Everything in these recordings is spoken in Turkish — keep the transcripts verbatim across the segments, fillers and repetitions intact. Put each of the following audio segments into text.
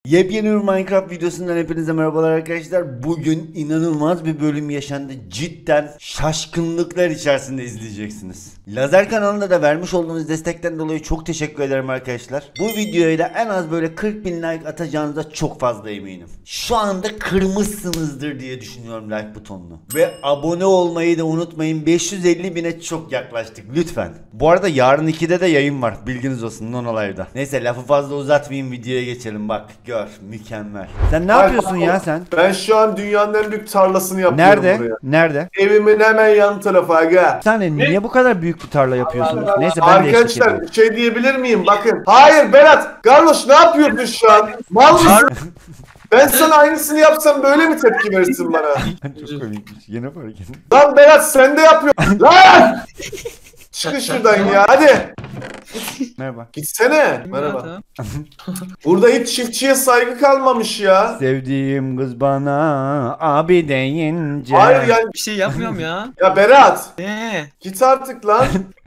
Yepyeni bir Minecraft videosundan hepinize merhabalar arkadaşlar. Bugün inanılmaz bir bölüm yaşandı. Cidden şaşkınlıklar içerisinde izleyeceksiniz. Lazer kanalında da vermiş olduğunuz destekten dolayı çok teşekkür ederim arkadaşlar. Bu videoya da en az böyle kırk bin like atacağınıza çok fazla eminim. Şu anda kırmışsınızdır diye düşünüyorum like butonunu. Ve abone olmayı da unutmayın. beş yüz elli bine çok yaklaştık lütfen. Bu arada yarın ikide de yayın var. Bilginiz olsun Nonolay'da. Neyse lafı fazla uzatmayayım, videoya geçelim. Bak gör, mükemmel. Sen ne yapıyorsun Ay, ya sen? Ben şu an dünyanın en büyük tarlasını yapıyorum Nerede? buraya. Nerede? Evimin hemen yan tarafı aga. Sen niye bu kadar büyük bir tarla yapıyorsunuz? Neyse ben de eşlik Arkadaşlar edeyim. bir şey diyebilir miyim? Bakın. Hayır Berat. Carlos ne yapıyorsun şu an? Mal mısın? Ben sana aynısını yapsam böyle mi tepki verirsin bana? Çok komikmiş. Yine fark ettim. Lan Berat sen de yapıyorsun. Lan! Çıkın şuradan ya hadi. Merhaba. Gitsene. Merhaba. Burada hiç çiftçiye saygı kalmamış ya. Sevdiğim kız bana abi deyince. Hayır yani. Bir şey yapmıyorum ya. Ya Berat. Ne? Git artık lan.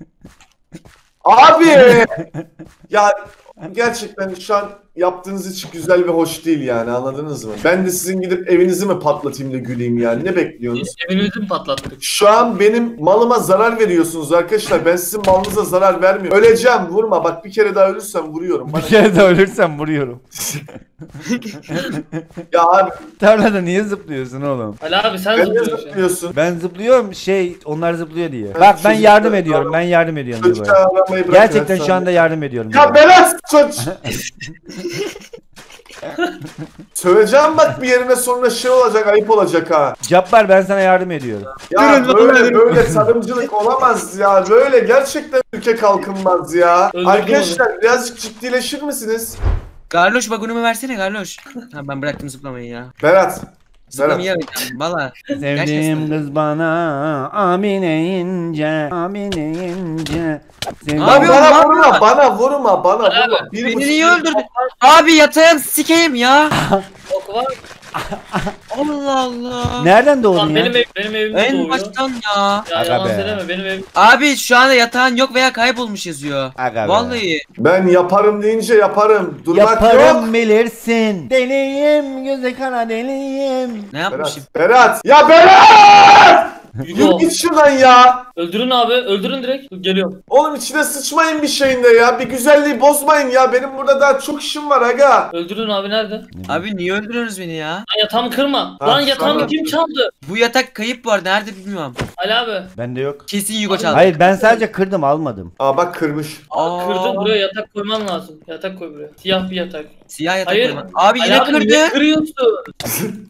Abi. Ya gerçekten şu an yaptığınız hiç güzel ve hoş değil yani, anladınız mı? Ben de sizin gidip evinizi mi patlatayım da güleyim yani, ne bekliyorsunuz? Biz evinizi mi patlattık? Şu an benim malıma zarar veriyorsunuz arkadaşlar, ben sizin malınıza zarar vermiyorum. Öleceğim, vurma bak, bir kere daha ölürsem vuruyorum. Bir Bana... kere de ölürsem vuruyorum. Ya abi. Tarlada niye zıplıyorsun oğlum? Ali abi sen Ben ne zıplıyorsun. zıplıyorsun? Ben zıplıyorum şey, onlar zıplıyor diye. Ben Bak ben çocuklar- yardım ediyorum, ben yardım ediyorum. Çocuklar Böyle. aramayı bırak. Gerçekten sen şu de. anda yardım ediyorum. Ya Berat çocuk. Söveceğim bak bir yerine, sonra şey olacak, ayıp olacak ha. Cabbar ben sana yardım ediyorum. Ya böyle böyle sarımcılık olamaz ya. Böyle gerçekten ülke kalkınmaz ya. Öldürdüm Arkadaşlar birazcık ciddileşir misiniz? Garloş bak unumu versene Garloş. Ha ben bıraktım zıplamayı ya. Berat. Zıplamayı Berat. yapacağım valla. Sevdiğim kız bana Amine ince, Amine ince. Sevdiğim- Lan Abi, bana oğlum, vurma, yapma. bana vurma, bana vurma. Bir Beni buçuk- niye öldürdün? Abi yatağım sikeyim ya. Ok var. Allah Allah. Nereden doğdun Lan ya? benim ev, benim evimde En doğuyor. baştan ya. Ya Aga yalan be. söyleme, benim evim. Abi şu anda yatağın yok veya kaybolmuş yazıyor. Aga be. Vallahi. Ben yaparım deyince yaparım. Durmak Yaparım yok. bilirsin. Deliyim, göze kara deliyim. Ne Berat. yapmışım? Berat. Ya Berat! Yürü Yugo. git şuradan ya. Öldürün abi, öldürün direkt. Geliyorum. Oğlum içine sıçmayın bir şeyinde ya. Bir güzelliği bozmayın ya. Benim burada daha çok işim var aga. Öldürün abi, nerede? Abi niye öldürüyorsunuz beni ya? Lan yatağımı kırma. Ha, Lan yatağımı tamam. kim çaldı? Bu yatak kayıp bu arada, nerede bilmiyorum. Ali abi. Bende yok. Kesin Yugo çaldı. Hayır ben sadece kırdım, almadım. Aa bak kırmış. Aa, Kırdın, buraya yatak koyman lazım. Yatak koy buraya. Siyah bir yatak. Siyah yatak Hayır. koyma. Abi Ali yine abi niye kırdı. kırıyorsun?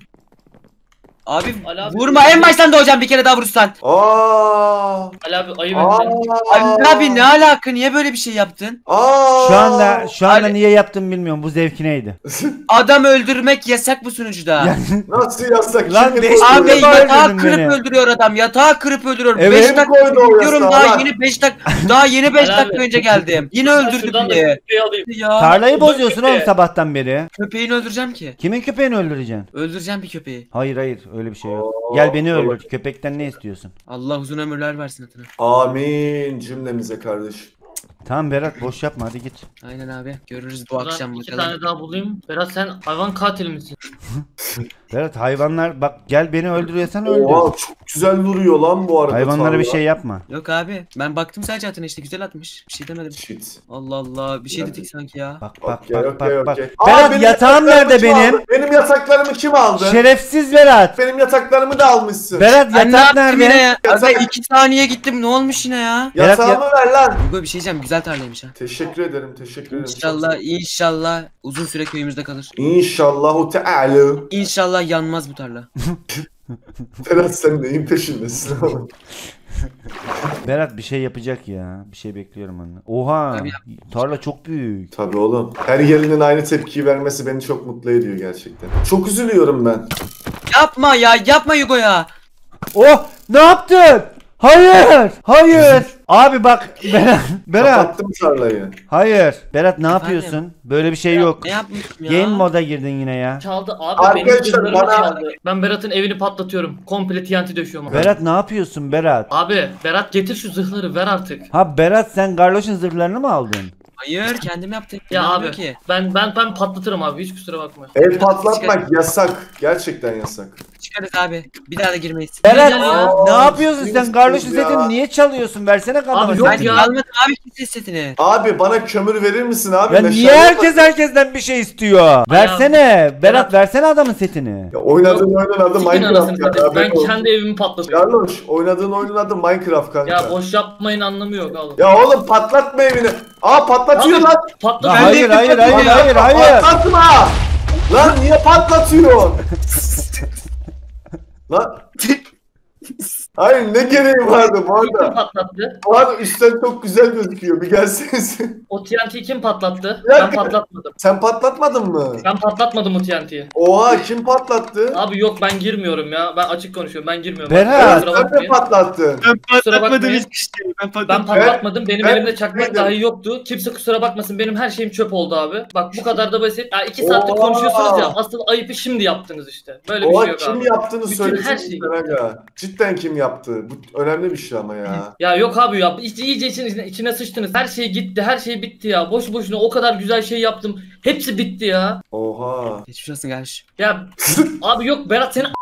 Abi Ali abi. vurma, en baştan doğacağım bir kere daha vurursan. Aa. Ali abi ayı Aa. benden. Ali abi ne alaka, niye böyle bir şey yaptın? Aa. Şu anda şu anda Ali- niye yaptım bilmiyorum. Bu zevki neydi? Adam öldürmek yasak bu sunucuda. Yani- Nasıl yazsak? Lan Kim beş- koydu? Abi Niye yatağı öldürdün kırıp beni? öldürüyor adam. Yatağı kırıp öldürüyor. Evet. beş Kim dakika koydu o diyorum, yasağı daha lan? yeni beş dakika daha yeni beş Ali dakika abi. önce geldim. Yine Ben öldürdü şuradan da diye. köpeği alayım. Ya Tarlayı Öldür bozuyorsun köpeği. oğlum sabahtan beri. köpeğini öldüreceğim ki. Kimin köpeğini öldüreceksin? Öldüreceğim bir köpeği. Hayır hayır öyle bir şey yok. Oo, Gel beni olur. öldür. Köpekten ne istiyorsun? Allah uzun ömürler versin hatırına. Amin cümlemize kardeş. Tamam Berat boş yapma hadi git. Aynen abi. Görürüz bu Buradan akşam iki bakalım. tane daha bulayım. Berat sen hayvan katil misin? Berat hayvanlar bak gel beni öldürüyorsan öldür. Oha çok güzel duruyor lan bu arada. Hayvanlara bir tarla. şey yapma. Yok abi. Ben baktım sadece atına, işte güzel atmış. Bir şey demedim. Shit. Allah Allah. Bir şey dedik sanki ya. Bak bak Okey, bak okey, bak bak. okey. Berat Aa, benim yatağım yataklarımı nerede kim benim? aldı? Benim yataklarımı kim aldı? Şerefsiz Berat. Benim yataklarımı da almışsın. Berat Ben ne yatak yaptım yine nerede? ya? Aga Yatak- iki saniye gittim, ne olmuş yine ya? Berat Yatağımı ver lan. Hugo bir şey diyeceğim, güzel tarlaymış ha. Teşekkür ederim, teşekkür ederim. İnşallah inşallah uzun süre köyümüzde kalır. İnşallahu Teala. İnşallah yanmaz bu tarla. Berat sen neyin peşindesin oğlum? Berat bir şey yapacak ya. Bir şey bekliyorum ondan. Oha. Tabii Tarla çok büyük. Tabii oğlum. Her gelinin aynı tepkiyi vermesi beni çok mutlu ediyor gerçekten. Çok üzülüyorum ben. Yapma ya, yapma Hugo ya. Oh ne yaptın? Hayır. Hayır. Abi bak Berat. Berat. Kapattım tarlayı. Hayır. Berat ne Efendim? yapıyorsun? Böyle bir şey yok. Ne yapmışım ya? Game moda girdin yine ya. Çaldı abi, Arkadaşlar, benim zırhlarımı bana- çaldı. Ben Berat'ın evini patlatıyorum. Komple T N T döşüyorum. abi. Berat ne yapıyorsun Berat? Abi Berat getir şu zırhları ver artık. Ha Berat sen Garloş'un zırhlarını mı aldın? Hayır kendim yaptım. Ya İnanmıyor abi ki. ben ben ben patlatırım abi hiç kusura bakma. Ev patlatmak yasak. Gerçekten yasak. Çıkarız abi. Bir daha da girmeyiz. Berat Güzel ya. ne yapıyorsun sen? Sinirsiz Garloş'un ya. setini niye çalıyorsun? Versene adama Abi yok Ben setini. ya. almadım abi kimse setini. Abi bana kömür verir misin abi? Ya Meşale niye herkes yapma. herkesten bir şey istiyor? Versene. Berat Berat- versene adamın setini. Ya oynadığın oyunun adı Sikin anasını Minecraft satayım. ya. Ben haberin olsun. kendi evimi patlatıyorum. Garloş oynadığın oyunun adı Minecraft kanka. Ya boş yapmayın anlamı yok oğlum. Ya oğlum patlatma evini. Aa patlatıyor Abi, lan. Patlat. Lan Ben hayır de- hayır hayır hayır hayır. Patlatma. Lan niye patlatıyorsun? Lan. Hayır ne gereği vardı bu Kim arada? patlattı? Bu arada üstten çok güzel gözüküyor. Bir gelseniz. O T N T'yi kim patlattı? Bir Ben dakika. patlatmadım. Sen patlatmadın mı? Ben patlatmadım o T N T'yi. Oha kim patlattı? Abi yok ben girmiyorum ya. Ben açık konuşuyorum. Ben girmiyorum. Berat. Kusura Sen de bakmayın. patlattın. Ben Kusura bakmayın. hiçbir şey. Ben Ben patlatmadım. Benim ben- elimde çakmak ben- dahi yoktu. Kimse kusura bakmasın. Benim her şeyim çöp oldu abi. Bak bu kadar da basit. Ya iki saattir Oha. konuşuyorsunuz ya. Asıl ayıpı şimdi yaptınız işte. Böyle bir Oha şey yok kim abi. yaptığını Bütün söylesin her şeyi. sen aga. Cidden kim yaptı? Bu önemli bir şey ama ya. Ya yok abi ya. İyice, iyice içine, içine sıçtınız. Her şey gitti. Her şey bitti ya. Boş boşuna o kadar güzel şey yaptım. Hepsi bitti ya. Oha. Geçmiş olsun kardeş. Ya abi yok Berat seni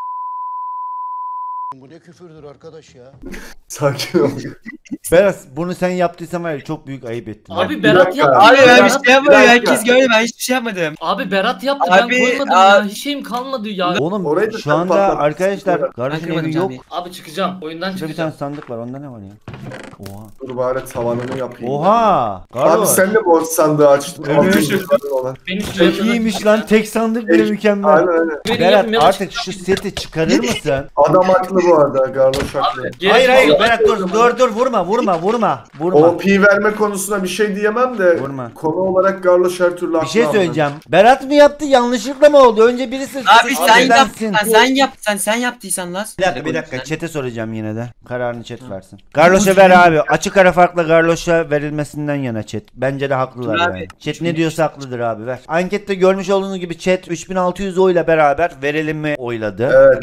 Bu ne küfürdür arkadaş ya. Sakin ol. Berat bunu sen yaptıysan var ya çok büyük ayıp ettin. Abi Bir Berat dakika. yaptı. Abi ben bir Berat, şey yapmadım. Bir dakika. Herkes gördü. Ben hiçbir şey yapmadım. abi Berat yaptı. Abi, ben koymadım abi. ya. Hiç şeyim kalmadı ya. Oğlum Orayı da şu sen anda patlattın. arkadaşlar Ben Garloş'un kırmadım evi yok. camiyi. Abi çıkacağım. Oyundan Şurada bir çıkacağım. tane sandık var onda ne var ya? Oha. Dur bari tavanını yapayım. Oha. Abi Garloş. sen de borç sandığı açtın. Evet. Altın yılların olan. Beni şu Çok yanına- iyiymiş lan tek sandık bile Ey, mükemmel. Aynen aynen. Beni Berat yapın, yapın. artık şu seti çıkarır mısın? Adam haklı bu arada. Garloş haklı. Gerek Hayır hayır yok. Berat dur dur dur vurma vurma vurma vurma. O pi verme konusuna bir şey diyemem de Vurma. konu olarak Garloş her türlü haklı. Bir şey ama. söyleyeceğim. Berat mı yaptı yanlışlıkla mı oldu? Önce birisi Abi sen sensin. yaptın. Sen yaptın. Sen yaptıysan lan. Bir dakika bir dakika chat'e soracağım yine de. Kararını chat versin. Garloş'a ver abi. Açık ara farkla Garloş'a verilmesinden yana chat. Bence de haklılar Dur abi. yani. Chat ne diyorsa haklıdır abi ver. Ankette görmüş olduğunuz gibi chat üç bin altı yüz oyla beraber verelim mi oyladı. Evet.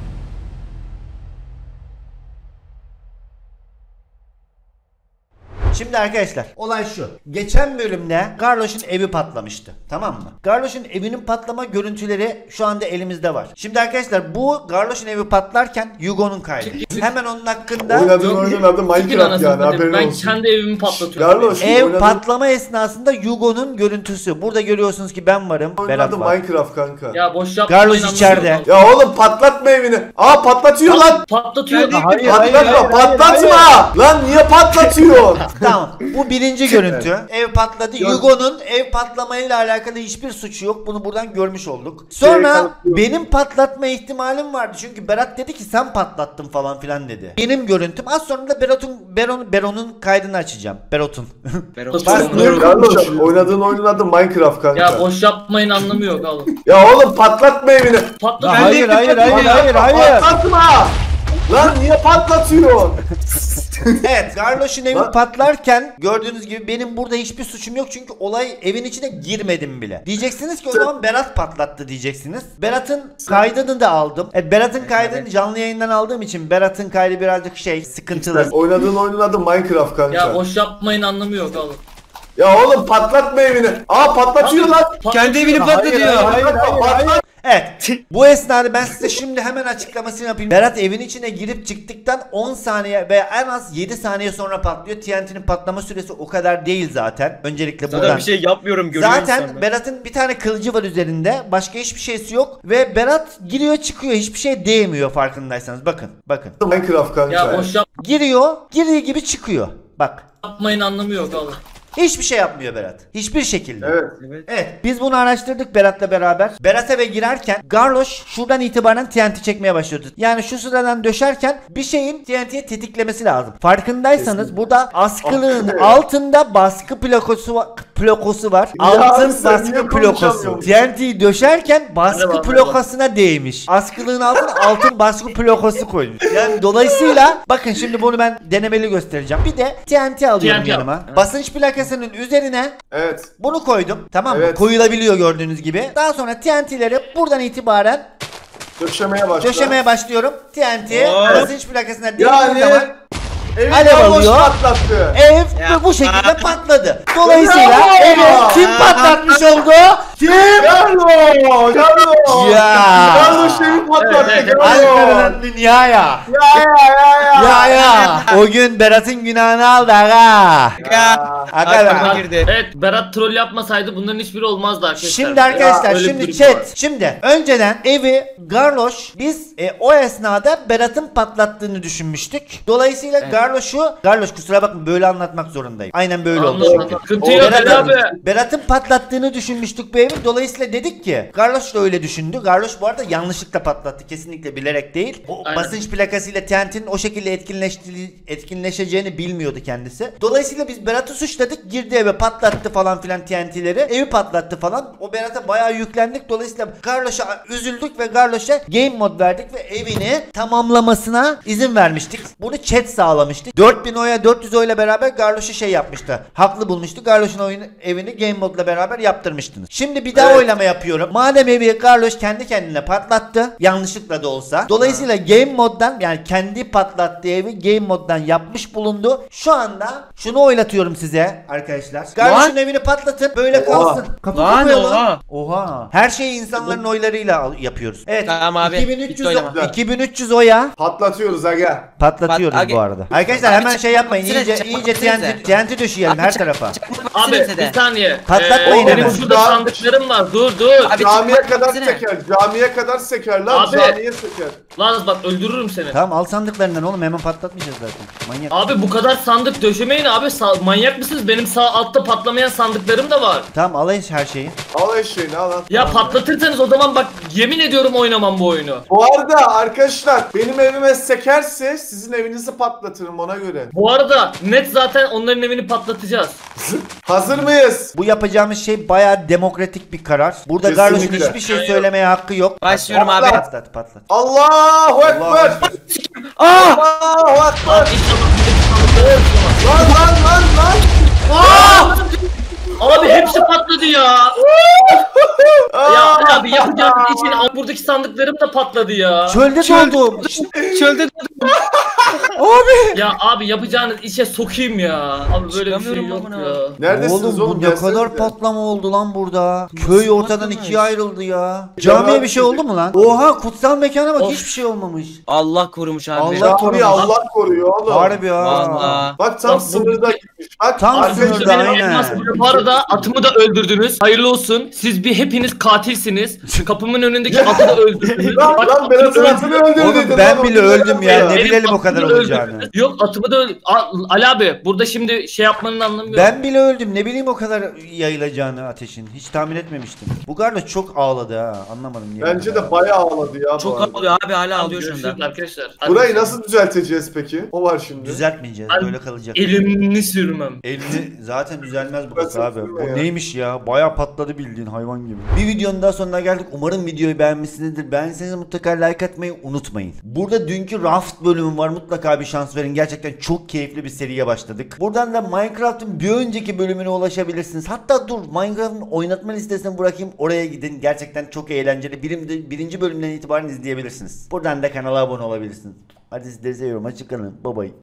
Şimdi arkadaşlar olay şu. Geçen bölümde Garloş'un evi patlamıştı. Tamam mı? Garloş'un evinin patlama görüntüleri şu anda elimizde var. Şimdi arkadaşlar bu Garloş'un evi patlarken Yugo'nun kaydı. Hemen onun hakkında Oynadığın oyunun adı Çıkın Minecraft anasını yani satayım. haberin Ben olsun. kendi evimi patlatıyorum. Garloş ev oynadığın patlama esnasında Yugo'nun görüntüsü. Burada görüyorsunuz ki ben varım. oyunun Berat adı var. Minecraft kanka. Ya. Ya boş yapmayın. Garloş anlamı içeride. yok. oğlum patlatma evini. Aa patlatıyor lan. Patlatıyor. Hayır, Patlatma patlatma. Lan niye patlatıyorsun? Tamam. Bu birinci görüntü. Ev patladı. Yugo'nun ev patlamayla alakalı hiçbir suçu yok. Bunu buradan görmüş olduk. Sonra kanıtlıyor. benim patlatma ihtimalim vardı. Çünkü Berat dedi ki sen patlattın falan filan dedi. Benim görüntüm. Az sonra da Berat'ın Beron Beron'un kaydını açacağım. Berat'ın. Patlatıyor. Garloş oynadığın oyunun adı Minecraft kanka. Ya boş yapmayın anlamı yok oğlum. Ya oğlum patlatma evini. Patlatıyor. hayır hayır hayır hayır hayır. Patlatma. Lan niye patlatıyorsun? Evet, Garloş'un evi Lan- patlarken gördüğünüz gibi benim burada hiçbir suçum yok çünkü olay evin içine girmedim bile. Diyeceksiniz ki o zaman Berat patlattı diyeceksiniz. Berat'ın kaydını da aldım. Evet, Berat'ın kaydını canlı yayından aldığım için Berat'ın kaydı birazcık şey sıkıntılı. Oynadığın oyunun adı Minecraft kanka. Ya boş yapmayın anlamı yok oğlum. Ya oğlum patlatma evini. Aa patlatıyor lan. Kendi evini patlatıyor. Hayır hayır hayır. Evet. Bu esnada ben size şimdi hemen açıklamasını yapayım. Berat evin içine girip çıktıktan on saniye veya en az yedi saniye sonra patlıyor. T N T'nin patlama süresi o kadar değil zaten. Öncelikle buradan. Zaten bir şey yapmıyorum görüyorum Zaten Berat'ın bir tane kılıcı var üzerinde. Başka hiçbir şeysi yok. Ve Berat giriyor çıkıyor. Hiçbir şey değmiyor farkındaysanız. Bakın. Bakın. Minecraft kanka. Ya boş Giriyor. Girdiği gibi çıkıyor. Bak. yapmayın anlamı yok oğlum. Hiçbir şey yapmıyor Berat. Hiçbir şekilde. Evet. Evet. Biz bunu araştırdık Berat'la beraber. Berat eve girerken Garloş şuradan itibaren T N T çekmeye başlıyordu. Yani şu sıradan döşerken bir şeyin T N T'ye tetiklemesi lazım. Farkındaysanız Kesinlikle. burada askılığın Askı. altında baskı plakosu va- plakosu var. Ya Altın sen baskı niye plakosu. konuşamıyorsun? T N T'yi döşerken baskı Merhaba, plakosuna değmiş. Askılığın altına altın baskı plakosu koymuş. Yani dolayısıyla bakın şimdi bunu ben denemeli göstereceğim. Bir de T N T alıyorum T N T al. yanıma. Basınç plakasının üzerine Evet. bunu koydum, tamam mı? Evet. Koyulabiliyor gördüğünüz gibi. Daha sonra T N T'leri buradan itibaren Döşemeye başla. döşemeye başlıyorum. T N T Oo. basınç plakasına değdiği Yani- zaman Evi alev Garloş alıyor. patlattı. Ev Ya. bu şekilde patladı. Dolayısıyla Ya. evi kim patlatmış oldu? Kim? Garloş! Garloş! Ya. Garloş evi patlattı. Evet, evet. Garloş! Alperen'in dünyaya. Ya ya ya Ya ya. O gün Berat'ın günahını aldı aga. Ya. Aga Aklıma be. girdi. Evet, Berat troll yapmasaydı bunların hiçbiri olmazdı arkadaşlar. Şimdi arkadaşlar Ya, öyle şimdi bir durum var. chat şimdi önceden evi Garloş biz e, o esnada Berat'ın patlattığını düşünmüştük. Dolayısıyla Evet. Garloş'u Garloş kusura bakma böyle anlatmak zorundayım. Aynen böyle oldu. Anladım, çünkü. anladım. Sıkıntı O yok Ali Berat'ın, abi. Berat'ın patlattığını düşünmüştük bu evi. Dolayısıyla dedik ki Garloş da öyle düşündü. Garloş bu arada yanlışlıkla patlattı. Kesinlikle bilerek değil. O Aynen. basınç plakasıyla T N T'nin o şekilde etkinleştiği, etkinleşeceğini bilmiyordu kendisi. Dolayısıyla biz Berat'ı suçladık. Girdi eve patlattı falan filan T N T'leri. Evi patlattı falan. O Berat'a bayağı yüklendik. Dolayısıyla Garloş'a üzüldük ve Garloş'a game mod verdik ve evini tamamlamasına izin vermiştik. Bunu chat sağlamıştı. dört bin oya dört yüz oyla beraber Garloş'u şey yapmıştı. Haklı bulmuştu. Garloş'un oyunu, evini game modla beraber yaptırmıştınız. Şimdi bir daha Evet. oylama yapıyorum. Madem evi Garloş kendi kendine patlattı. Yanlışlıkla da olsa. Dolayısıyla game moddan yani kendi patlattığı evi game moddan yapmış bulundu. Şu anda şunu oylatıyorum size arkadaşlar. Garloş'un evini patlatın. Böyle Oha. kalsın. Kapı Lan, kapıya lan. oha. Oha. Her şeyi insanların oylarıyla al- yapıyoruz. Evet. Tamam abi, iki bin üç bitti yüz, oylama. iki bin üç yüz oya Patlatıyoruz aga. patlatıyoruz Pat- bu arada. Arkadaşlar hemen Abi, şey yapmayın. çakmak İyice bize, iyice çakmak T N T, bize. T N T döşeyelim her tarafa. Abi bir saniye. Patlatmayın Ee, hemen. benim şurada sandıklarım var. Dur dur. Abi, Camiye çakmak kadar versene. seker. Camiye kadar seker lan. Abi. Camiye seker. Lan bak öldürürüm seni. Tamam al sandıklarından oğlum hemen patlatmayacağız zaten. Manyak. Abi bu kadar sandık döşemeyin abi. Sa- manyak mısınız? Benim sağ altta patlamayan sandıklarım da var. Tamam alayız her şeyi. Al eşeğini al al. Ya patlatırsanız o zaman bak yemin ediyorum oynamam bu oyunu. Bu arada arkadaşlar benim evime sekerse sizin evinizi patlatırım ona göre. Bu arada net zaten onların evini patlatacağız. Hazır mıyız? Bu yapacağımız şey bayağı demokratik bir karar. Burada Kesinlikle. Garloş'un hiçbir şey söylemeye hakkı yok. Başlıyorum Patlat. abi. Patlat patlat. Allahu Allahu Ekber. Aa! Allahu Ekber. Abi inşallah bir de sandıkları Lan lan lan lan. olsun. Abi hepsi patladı ya. Ya Aa! abi yapacağınız için Aa, buradaki sandıklarım da patladı ya. Çölde doldum. Çölde Abi. Ya abi yapacağınız işe sokayım ya. Abi böyle bir şey Çıkamıyorum yok amına. ya. Neredesiniz Oğlum oğlum? bu ne kadar Gelsenize. patlama oldu lan burada. Köy ortadan patlamış? ikiye ayrıldı ya. Camiye bir şey oldu mu lan? Oha kutsal mekana bak Of. hiçbir şey olmamış. Allah korumuş abi. Allah Camiyi korumuş. Allah koruyor oğlum. Harbi ya. Vallahi. Bak tam Bak bu- sınırda gitmiş. Bak Tam arkadaşlar- sınırda, Benim aynen. elmas bu arada atımı da öldürdünüz. Hayırlı olsun. Siz bir hepiniz katilsiniz. Kapımın önündeki atı da öldürdünüz. Lan Bak, lan Berat'ın öldürdünüz. atını öldürdü. Oğlum dedin ben lan, bile o öldüm ya. ya. Ne Benim bilelim o kadar atımı da olacağını. öldürdünüz. Yok atımı da öldü. Aa, Ali abi burada şimdi şey yapmanın anlamı yok. Ben bile öldüm. Ne bileyim o kadar yayılacağını ateşin. Hiç tahmin etmemiştim. Bu Garloş çok ağladı ha. Anlamadım niye. Bence de bayağı ağladı ya bu Çok arada. ağlıyor abi, hala Abi ağlıyor görüşürüz şunda. arkadaşlar. Burayı Hadi. nasıl düzelteceğiz peki? O var şimdi. Düzeltmeyeceğiz. Ben- Böyle kalacak. Elimini sürmem. Elini zaten düzelmez burası Burası abi. sürme Bu ya. neymiş ya? Bayağı patladı bildiğin hayvan gibi. Bir videonun daha sonuna geldik. Umarım videoyu beğenmişsinizdir. Beğendiyseniz mutlaka like atmayı unutmayın. Burada dünkü Raft bölümü var. Mutlaka bir şans verin. Gerçekten çok keyifli bir seriye başladık. Buradan da Minecraft'ın bir önceki bölümüne ulaşabilirsiniz. Hatta dur Minecraft'ın oynatma listesine bırakayım. Oraya gidin. Gerçekten çok eğlenceli. Birim, birinci bölümden itibaren izleyebilirsiniz. Buradan da kanala abone olabilirsiniz. Hadi sizleri seviyorum. Hoşçakalın. Bye bye.